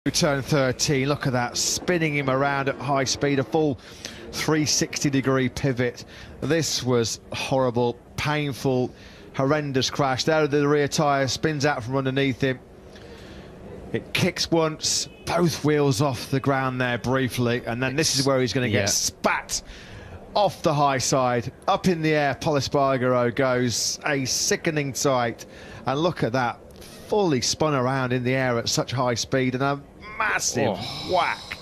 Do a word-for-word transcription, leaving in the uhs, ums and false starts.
Turn thirteen, look at that, spinning him around at high speed, a full three sixty degree pivot. This was horrible, painful, horrendous crash. There the rear tyre spins out from underneath him. It kicks once, both wheels off the ground there briefly, and then this is where he's going to get yeah. spat off the high side, up in the air. Pol Espargaro goes a sickening sight, and look at that, fully spun around in the air at such high speed, and a massive oh. whack